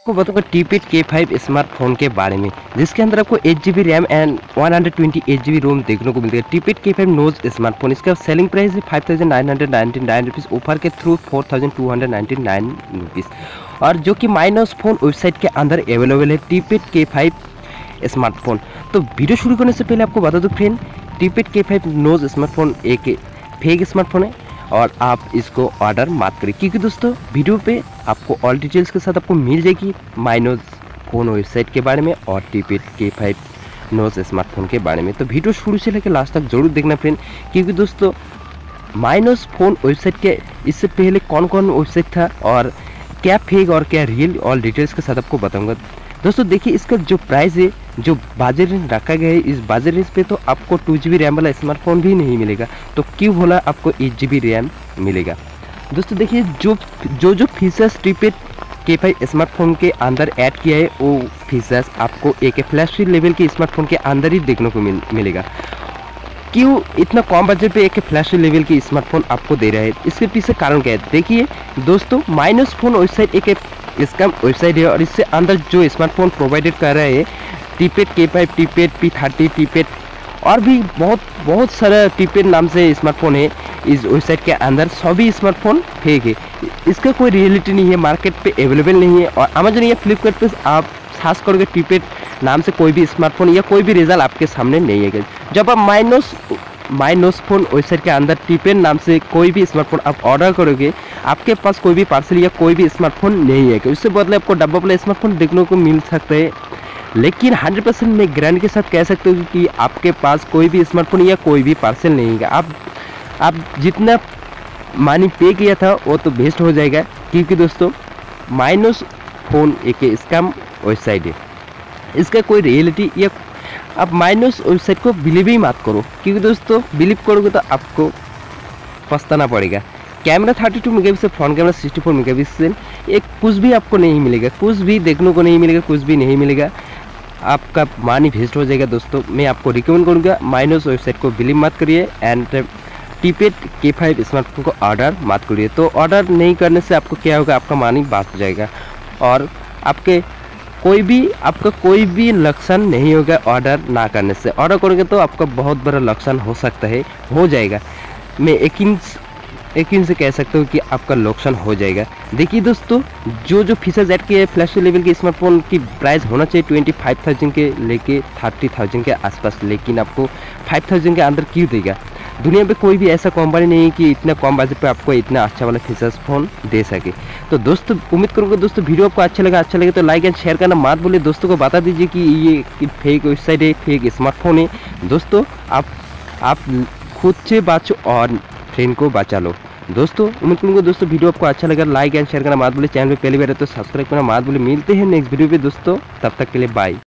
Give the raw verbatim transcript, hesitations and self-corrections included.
आपको बताऊंगा टीपेड के फाइव स्मार्टफोन के बारे में, जिसके अंदर आपको eight G B RAM and one hundred twenty eight G B ROM देखने को मिलेगा। टीपेड के फाइव नोज स्मार्टफोन, इसका सेलिंग प्राइस है five thousand nine hundred ninety nine rupees, offer के through four thousand two hundred ninety nine rupees, और जो कि माइनस फोन वेबसाइट के अंदर अवेलेबल है टीपेड के फाइव स्मार्टफोन। तो वीडियो शुरू करने से पहले आपको बता दूं फ्रेंड, टीपेड के फाइव नोज स्मार्टफोन एक फेक स्मार्टफोन है और आप इसको ऑर्डर मत करें, क्योंकि दोस्तों वीडियो पे आपको ऑल डिटेल्स के साथ आपको मिल जाएगी माइनोज फोन वेबसाइट के बारे में और टीपेड के फाइव नोज स्मार्टफोन के बारे में। तो वीडियो शुरू से लेकर लास्ट तक जरूर देखना फ्रेंड, क्योंकि दोस्तों माइनोज फोन वेबसाइट के इससे पहले कौन कौन वेबसाइट था और क्या फेक और क्या रियल, ऑल डिटेल्स के साथ आपको बताऊँगा। दोस्तों देखिए, इसका जो प्राइस है, जो बाजार रेंज रखा गया है, इस बाजार रेंज पे तो आपको टू जी बी रैम वाला स्मार्टफोन भी नहीं मिलेगा, तो क्यों बोला आपको एट जी बी रैम मिलेगा। दोस्तों देखिए, जो जो जो फीचर्स टीपेड के फाइव स्मार्टफोन के अंदर ऐड किया है, वो फीचर्स आपको एक फ्लैश लेवल के स्मार्टफोन के अंदर ही देखने को मिल, मिलेगा। क्यों इतना कम बजट पे एक फ्लैश लेवल की स्मार्टफोन आपको दे रहा है, इसके पीछे कारण क्या है। देखिए दोस्तों, माइनस फोन वेबसाइट एक इसका वेबसाइट है और इससे अंदर जो स्मार्टफोन प्रोवाइडेड कर रहा है टीपेड के फाइव, टीपेड पी थर्टी, टीपेड और भी बहुत बहुत सारा टीपेड नाम से स्मार्टफोन है इस वेबसाइट के अंदर, सभी स्मार्टफोन फेक है। इसका कोई रियलिटी नहीं है, मार्केट पे अवेलेबल नहीं है। और अमेजन या फ्लिपकार्ट पे आप सर्च करोगे टीपेड नाम से कोई भी स्मार्टफोन या कोई भी रिजल्ट आपके सामने नहीं है। जब आप माइनस माइनस फोन वेबसाइट के अंदर टीपेड नाम से कोई भी स्मार्टफोन आप ऑर्डर करोगे, आपके पास कोई भी पार्सल या कोई भी स्मार्टफोन नहीं है, उससे बदले आपको डब्बा वाला स्मार्टफोन देखने को मिल सकता है। लेकिन हंड्रेड परसेंट मैं गारंटी के साथ कह सकता हूँ कि आपके पास कोई भी स्मार्टफोन या कोई भी पार्सल नहीं है। आप आप जितना मनी पे किया था वो तो वेस्ट हो जाएगा, क्योंकि दोस्तों माइनस फोन एक स्कैम वेबसाइट है, इसका कोई रियलिटी या आप माइनस वेबसाइट को बिलीव ही मत करो, क्योंकि दोस्तों बिलीव करोगे तो आपको पछताना पड़ेगा। Camera thirty two megapixel, front camera sixty four megapixel, एक कुछ भी आपको नहीं मिलेगा, कुछ भी देखने को नहीं मिलेगा, कुछ भी नहीं मिलेगा, आपका मनी वेस्ट हो जाएगा। दोस्तों मैं आपको रिकमेंड करूँगा माइनस वेबसाइट को बिलीव मत करिए एंड टीपेड के फाइव स्मार्टफोन को ऑर्डर मत करिए। तो ऑर्डर नहीं करने से आपको क्या होगा, आपका मनी बच जाएगा और आपके कोई भी आपका कोई भी नुकसान नहीं होगा ऑर्डर ना करने से। ऑर्डर करोगे तो आपका बहुत बड़ा नुकसान हो सकता है, हो जाएगा। मैं यकीन यकीन से कह सकता हूँ कि आपका नुकसान हो जाएगा। देखिए दोस्तों, जो जो फीचर्स ऐड किए फ्लैश लेवल के स्मार्टफोन की प्राइस होना चाहिए ट्वेंटी फाइव थाउजेंड के लेके थर्टी थाउजेंड के आसपास, लेकिन आपको फाइव थाउजेंड के अंदर क्यों देगा। दुनिया में कोई भी ऐसा कंपनी नहीं है कि इतना कम बजट पे आपको इतना अच्छा वाला फीचर्स फ़ोन दे सके। तो दोस्तों उम्मीद करूँगा दोस्तों वीडियो आपको अच्छा लगा अच्छा लगे तो लाइक एंड शेयर करना मत भूलिए। दोस्तों को बता दीजिए कि ये फेक वेबसाइट है, फेक स्मार्टफोन है। दोस्तों आप आप खुद से बचो और फ्रेंड को बचा लो। दोस्तों उम्मीद करूँगा दोस्तों वीडियो आपको अच्छा लगा, लाइक एंड शेयर करना मत भूलिए। चैनल पे पहली बार है तो सब्सक्राइब करना मत भूलिए। मिलते हैं नेक्स्ट वीडियो पे दोस्तों, तब तक के लिए बाय।